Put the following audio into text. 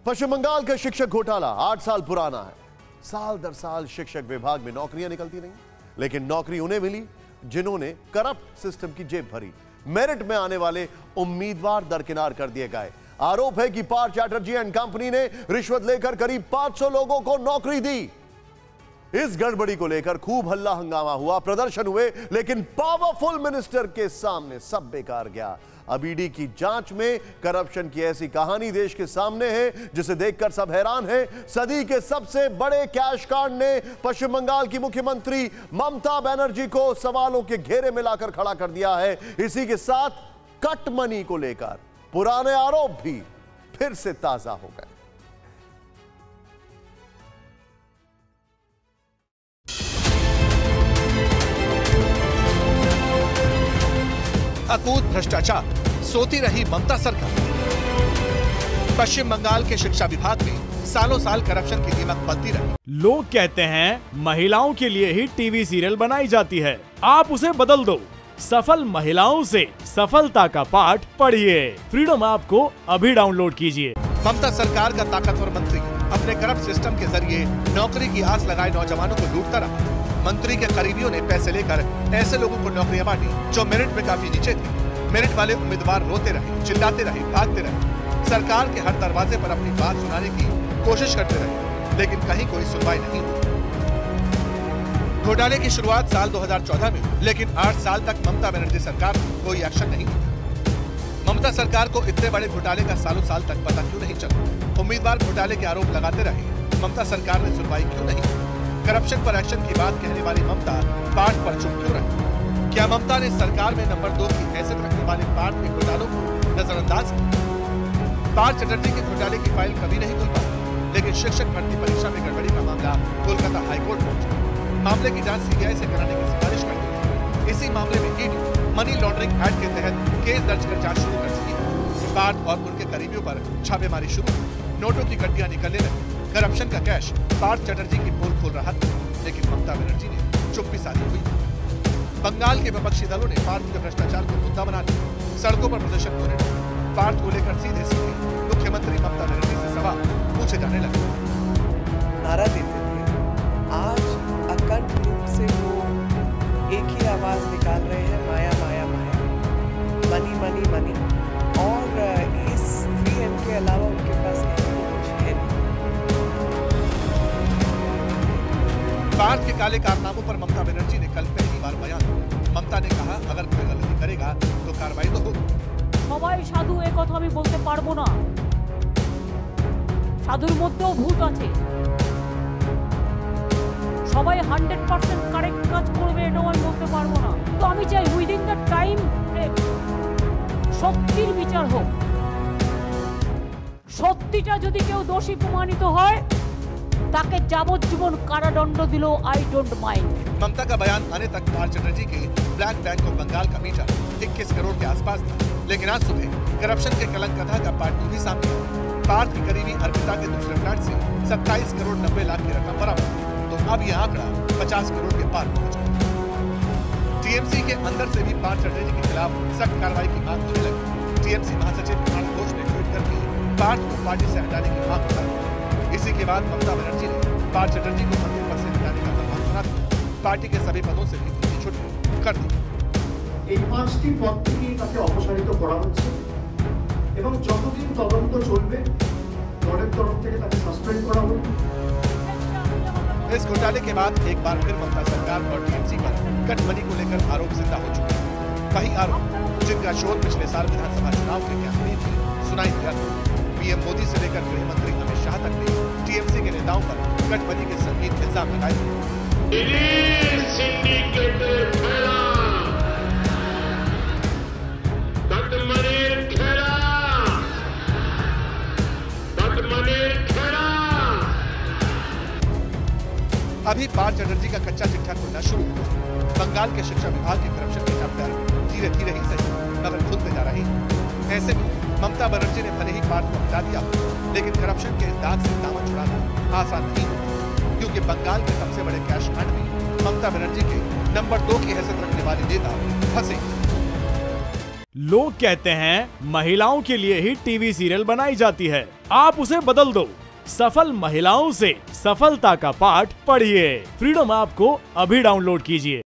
पश्चिम बंगाल का शिक्षक घोटाला 8 साल पुराना है। साल दर साल शिक्षक विभाग में नौकरियां निकलती रही, लेकिन नौकरी उन्हें मिली जिन्होंने करप्ट सिस्टम की जेब भरी। मेरिट में आने वाले उम्मीदवार दरकिनार कर दिए गए। आरोप है कि पार्थ चैटर्जी एंड कंपनी ने रिश्वत लेकर करीब 500 लोगों को नौकरी दी। इस गड़बड़ी को लेकर खूब हल्ला हंगामा हुआ, प्रदर्शन हुए, लेकिन पावरफुल मिनिस्टर के सामने सब बेकार गया। अब ईडी की जांच में करप्शन की ऐसी कहानी देश के सामने है जिसे देखकर सब हैरान हैं। सदी के सबसे बड़े कैश कांड ने पश्चिम बंगाल की मुख्यमंत्री ममता बनर्जी को सवालों के घेरे में लाकर खड़ा कर दिया है। इसी के साथ कट मनी को लेकर पुराने आरोप भी फिर से ताजा हो गए। अकूत भ्रष्टाचार, सोती रही ममता सरकार। पश्चिम बंगाल के शिक्षा विभाग में सालों साल करप्शन की दीमक पलती रही। लोग कहते हैं महिलाओं के लिए ही टीवी सीरियल बनाई जाती है, आप उसे बदल दो। सफल महिलाओं से सफलता का पाठ पढ़िए। फ्रीडम ऐप को अभी डाउनलोड कीजिए। ममता सरकार का ताकतवर मंत्री अपने करप्ट सिस्टम के जरिए नौकरी की आस लगाए नौजवानों को लूटता रहा। मंत्री के करीबियों ने पैसे लेकर ऐसे लोगों को नौकरियां बांटी जो मेरिट में काफी नीचे थे। मेरिट वाले उम्मीदवार रोते रहे, चिल्लाते रहे, भागते रहे, सरकार के हर दरवाजे पर अपनी बात सुनाने की कोशिश करते रहे, लेकिन कहीं कोई सुनवाई नहीं हुई। घोटाले की शुरुआत साल 2014 में, लेकिन 8 साल तक ममता बनर्जी सरकार में कोई एक्शन नहीं हुआ। ममता सरकार को इतने बड़े घोटाले का सालों साल तक पता क्यों नहीं चला? उम्मीदवार घोटाले के आरोप लगाते रहे, ममता सरकार ने सुनवाई क्यों नहीं? करप्शन पर एक्शन की बात कहने वाली ममता पार्थ पर चुप क्यों रही? क्या ममता ने सरकार में नंबर 2 की हैसियत रखने वाले पार्थ के घोटालों को नजरअंदाज किया? पार्थ चैटर्जी के घोटाले की फाइल कभी नहीं खुल पाई, लेकिन शिक्षक भर्ती परीक्षा में गड़बड़ी का मामला कोलकाता हाईकोर्ट पहुंचा। मामले की जांच सीबीआई से कराने की सिफारिश कर दी। इसी मामले में ईडी मनी लॉन्ड्रिंग एक्ट के तहत केस दर्ज कर जांच शुरू कर चुकी है। पार्थ और उनके करीबियों पर छापेमारी शुरू हुई। नोटों की गड्डियां निकलने लगी। करप्शन का कैश पार्थ चैटर्जी की पोल खोल रहा था, लेकिन ममता बनर्जी ने चुप्पी साधी हुई। बंगाल के विपक्षी दलों ने पार्थ के भ्रष्टाचार को मुद्दा बना लिया। सड़कों पर प्रदर्शन होने लगे। पार्थ को लेकर सीधे मुख्यमंत्री ममता बनर्जी से सवाल पूछे जाने लगे। नारा देते थे, आज अकंठ रूप से वो एक ही आवाज निकाल रहे हैं, माया माया माया, मनी मनी मनी। और इस 3M के अलावा उनके पास कुछ है नहीं। पार्थ के काले कारनामों पर ममता बनर्जी ने कल पहली बार बयान दिया। ममता ने कहा, अगर कोई गलती करेगा तो कार्रवाई तो होगी। সবাই সাধু এই কথা আমি বলতে পারবো না, সাধুর মধ্যেও ভূত আছে। সবাই 100% কারেক্ট কাজ করবে এটাও আমি বলতে পারবো না। তো আমি চাই উইদিন দ্য টাইম সত্যির বিচার হোক। সত্যিটা যদি কেউ দোষী প্রমাণিত হয় ताकि যাবজ্জীবন কারাদণ্ড দিলো आई डोंट माइंड। ममता का बयान आने तक पार्थ चैटर्जी के ब्लैक बैंक ऑफ बंगाल का मीटर 21 करोड़ के आसपास था, लेकिन आज सुबह करप्शन के कलंक कथा का पार्ट 2 भी सामने आया। पार्थ की करीबी अर्पिता के दूसरे फ्लैट से 27 करोड़ 90 लाख की रकम बरामद, तो अब यह आंकड़ा 50 करोड़ के पार पहुंच गया। टीएमसी के अंदर से भी पार्थ चैटर्जी के खिलाफ सख्त कार्रवाई की मांग होने लगी। टीएमसी महासचिव कुणाल घोष ने ट्वीट करके पार्थ को पार्टी से हटाने की मांग कर दी। इसी के बाद ममता बनर्जी ने पार्थ चैटर्जी को मंत्री पद से हटाने का फरमान सुना दिया। पार्टी के सभी पदों से भी उनकी छुट्टी कर दी। এই 5টি পদ থেকে তাকে অপসারিত করা হচ্ছে এবং যতদিন তদন্ত চলবে দলের তরফ থেকে তাকে সাসপেন্ড করা হবে। इस घोटाले के बाद एक बार फिर ममता सरकार और टीएमसी पर कट मनी को लेकर आरोप जिंदा हो चुके हैं। वही आरोप जिनका शोर पिछले साल विधानसभा चुनाव के कैंपेन में सुनाई दिया था। पीएम मोदी से लेकर गृह मंत्री अमित शाह तक ने टीएमसी के नेताओं पर कट मनी के संगीन इल्जाम लगाए। अभी पार्थ चैटर्जी का कच्चा चिट्ठा खुलना शुरू हुआ। बंगाल के शिक्षा विभाग के करप्शन के चैप्टर धीरे धीरे ही सही मगर खुलते जा रहे हैं। ऐसे में ममता बनर्जी ने भले ही पार्थ को हटा दिया, लेकिन करप्शन के दाग से दामन छुड़ाना आसान नहीं होता, क्योंकि बंगाल के सबसे बड़े कैश कांड में ममता बनर्जी के नंबर 2 की हैसियत रखने वाले नेता फंसे। लोग कहते हैं महिलाओं के लिए ही टीवी सीरियल बनाई जाती है, आप उसे बदल दो। सफल महिलाओं से सफलता का पाठ पढ़िए। फ्रीडम ऐप को अभी डाउनलोड कीजिए।